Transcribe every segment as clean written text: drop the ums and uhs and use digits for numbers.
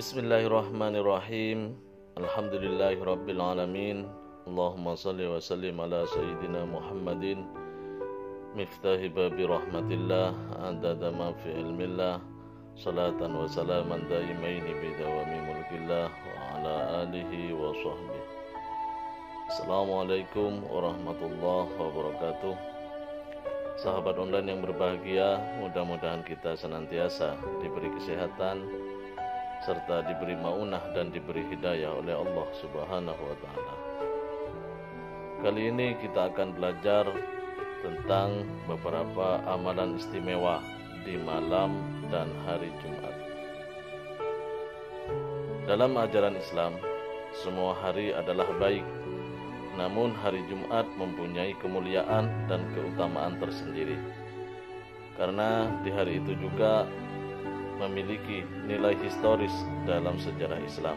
Bismillahirrahmanirrahim. Alhamdulillahirabbil alamin. Allahumma shalli wa sallim ala sayyidina Muhammadin miftahi babi rahmatillah adada ma fi ilmillah salatan wa salaman daimaini bidawami mulkillah wa ala alihi wa sahbihi. Assalamualaikum warahmatullahi wabarakatuh. Sahabat online yang berbahagia, mudah-mudahan kita senantiasa diberi kesehatan serta diberi maunah dan diberi hidayah oleh Allah Subhanahu wa Ta'ala. Kali ini kita akan belajar tentang beberapa amalan istimewa di malam dan hari Jumat. Dalam ajaran Islam, semua hari adalah baik, namun hari Jumat mempunyai kemuliaan dan keutamaan tersendiri, karena di hari itu juga memiliki nilai historis dalam sejarah Islam.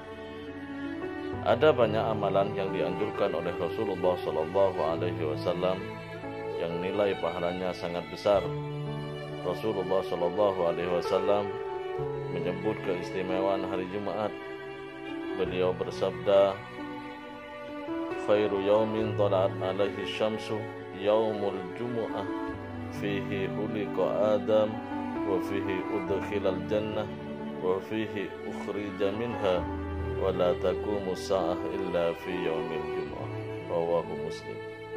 Ada banyak amalan yang dianjurkan oleh Rasulullah SAW yang nilai pahalanya sangat besar. Rasulullah SAW menyebut keistimewaan hari Jumat. Beliau bersabda, "Khairu yaumin tala'at alaihi syamsu yaumul jumu'ah fihi khuliqa Adam wa fihi udkhilal jannah wa fihi ukhrija minha wa la taqumu sa'ah illa fi yaumil jumu'ah." Rawahu Muslim.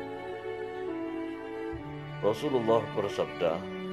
Rasulullah bersabda,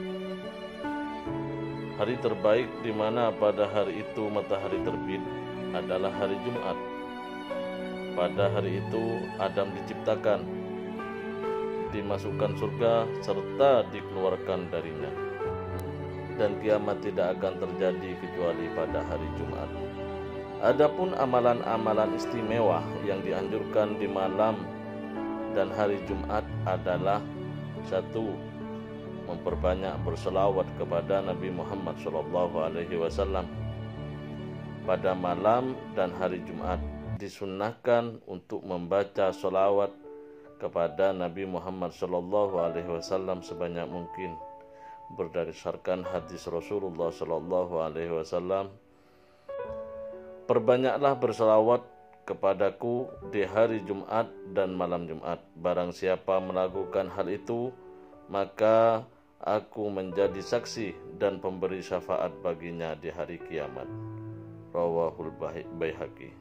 hari terbaik di mana pada hari itu matahari terbit adalah hari Jumat. Pada hari itu Adam diciptakan, dimasukkan surga serta dikeluarkan darinya, dan kiamat tidak akan terjadi kecuali pada hari Jumat. Adapun amalan-amalan istimewa yang dianjurkan di malam dan hari Jumat adalah: 1. Memperbanyak berselawat kepada Nabi Muhammad SAW. Pada malam dan hari Jumat disunnahkan untuk membaca selawat kepada Nabi Muhammad SAW sebanyak mungkin, berdasarkan hadis Rasulullah SAW, "Perbanyaklah berselawat kepadaku di hari Jumat dan malam Jumat. Barang siapa melakukan hal itu, maka aku menjadi saksi dan pemberi syafaat baginya di hari kiamat." Rawahul Baihaqi.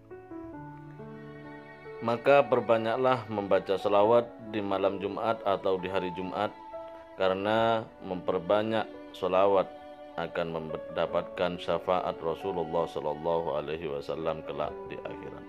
Maka perbanyaklah membaca selawat di malam Jumat atau di hari Jumat, karena memperbanyak selawat akan mendapatkan syafaat Rasulullah SAW kelak di akhirat.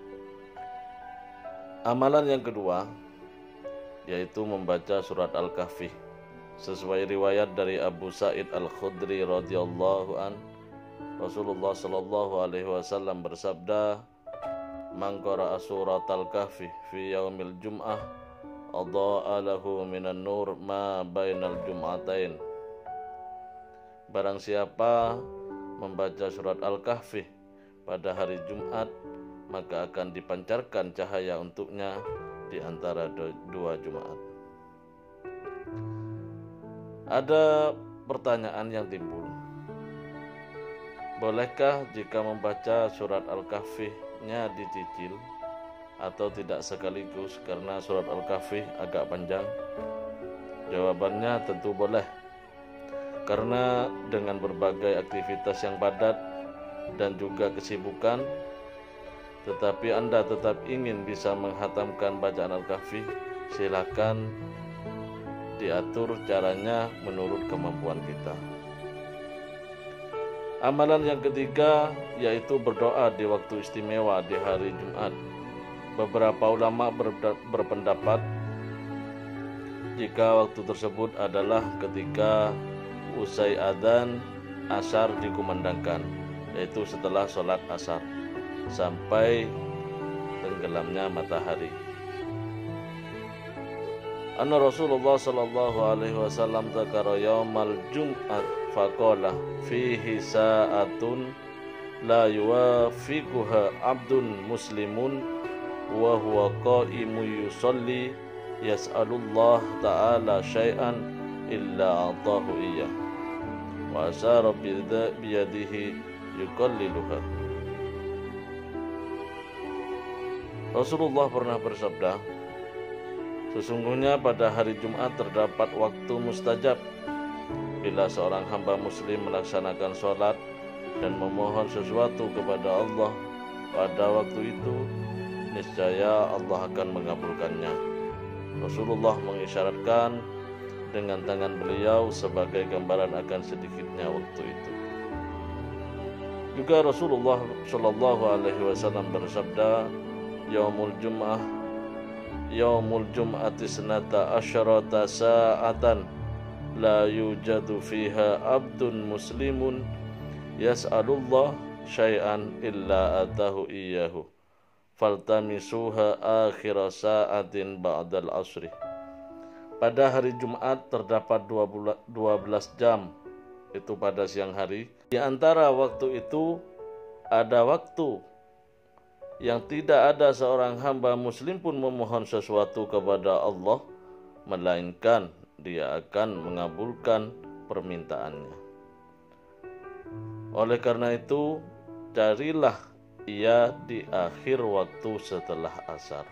Amalan yang kedua yaitu membaca surat Al-Kahfi. Sesuai riwayat dari Abu Sa'id Al-Khudri radhiyallahu an, Rasulullah SAW bersabda, "Man qara'a surat Al-Kahfi fi yaumil jum'ah adha'a lahu minan nur ma bainal jum'atain." Barang siapa membaca surat Al-Kahfi pada hari Jumat, maka akan dipancarkan cahaya untuknya di antara dua Jumat. Ada pertanyaan yang timbul. Bolehkah jika membaca surat Al-Kahfi-nya dicicil atau tidak sekaligus karena surat Al-Kahfi agak panjang? Jawabannya tentu boleh, karena dengan berbagai aktivitas yang padat dan juga kesibukan, tetapi Anda tetap ingin bisa menghatamkan bacaan Al-Kahfi, silakan diatur caranya menurut kemampuan kita. Amalan yang ketiga yaitu berdoa di waktu istimewa di hari Jumat. Beberapa ulama berpendapat jika waktu tersebut adalah ketika usai adzan asar dikumandangkan, yaitu setelah sholat asar sampai tenggelamnya matahari. Anna Rasulullah SAW dzakara yaumal jum'at faqala fihi sa'atun la yuwafiquha abdun muslimun wa huwa qa'imun yusalli yas'alullah ta'ala syai'an illa a'tahu iyyah. wa asyara biyadihi yuqalliluha. Rasulullah pernah bersabda, sesungguhnya pada hari Jumat terdapat waktu mustajab. Bila seorang hamba muslim melaksanakan sholat dan memohon sesuatu kepada Allah pada waktu itu, niscaya Allah akan mengabulkannya. Rasulullah mengisyaratkan dengan tangan beliau sebagai gambaran akan sedikitnya waktu itu. Juga Rasulullah Shallallahu Alaihi Wasallam bersabda, Yaumul Jum'ati senata asyarata sa'atan la yujadu fiha abdun muslimun yas'alullah syai'an illa atahu iyyahu faltamisuha akhira sa'atin ba'dal asri. Pada hari Jumat terdapat 12 jam, itu pada siang hari. Di antara waktu itu ada waktu yang tidak ada seorang hamba muslim pun memohon sesuatu kepada Allah, melainkan Dia akan mengabulkan permintaannya. Oleh karena itu, carilah ia di akhir waktu setelah asar.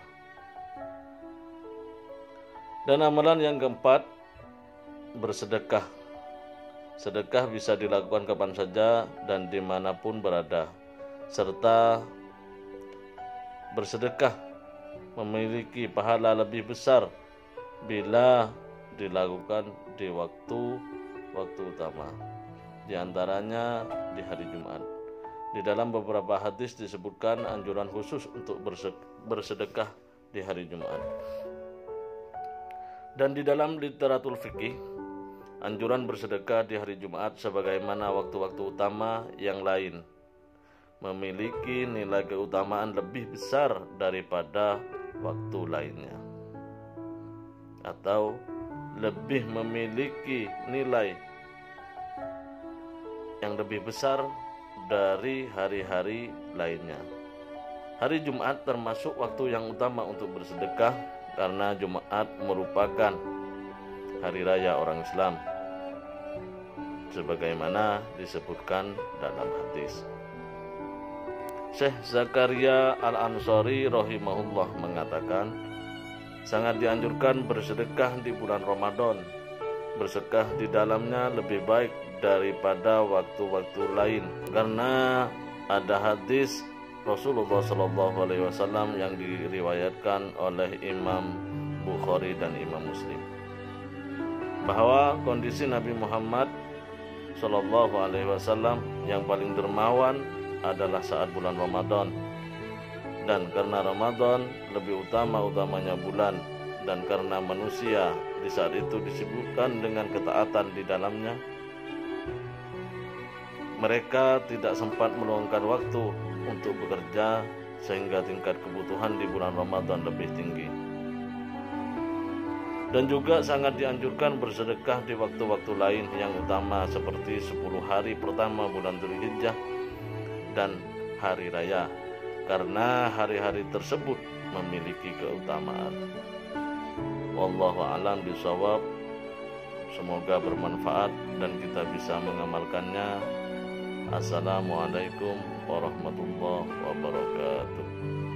Dan amalan yang keempat, bersedekah. Sedekah bisa dilakukan kapan saja dan dimanapun berada, serta bersedekah memiliki pahala lebih besar bila dilakukan di waktu utama, di antaranya di hari Jumat. Di dalam beberapa hadis disebutkan anjuran khusus untuk bersedekah di hari Jumat. Dan di dalam literatur fikih, anjuran bersedekah di hari Jumat sebagaimana waktu-waktu utama yang lain memiliki nilai keutamaan lebih besar daripada waktu lainnya, atau lebih memiliki nilai yang lebih besar dari hari-hari lainnya. Hari Jumat termasuk waktu yang utama untuk bersedekah karena Jumat merupakan hari raya orang Islam, sebagaimana disebutkan dalam hadis. Syekh Zakaria Al-Ansari rahimahullah mengatakan, sangat dianjurkan bersedekah di bulan Ramadan. Bersedekah di dalamnya lebih baik daripada waktu-waktu lain, karena ada hadis Rasulullah SAW yang diriwayatkan oleh Imam Bukhari dan Imam Muslim, bahwa kondisi Nabi Muhammad SAW yang paling dermawan adalah saat bulan Ramadan. Dan karena Ramadan lebih utamanya bulan, dan karena manusia di saat itu disibukkan dengan ketaatan di dalamnya, mereka tidak sempat meluangkan waktu untuk bekerja, sehingga tingkat kebutuhan di bulan Ramadan lebih tinggi. Dan juga sangat dianjurkan bersedekah di waktu-waktu lain yang utama, seperti 10 hari pertama bulan Dzulhijjah dan hari raya, karena hari-hari tersebut memiliki keutamaan. Wallahu a'lam bishawab. Semoga bermanfaat dan kita bisa mengamalkannya. Assalamualaikum warahmatullahi wabarakatuh.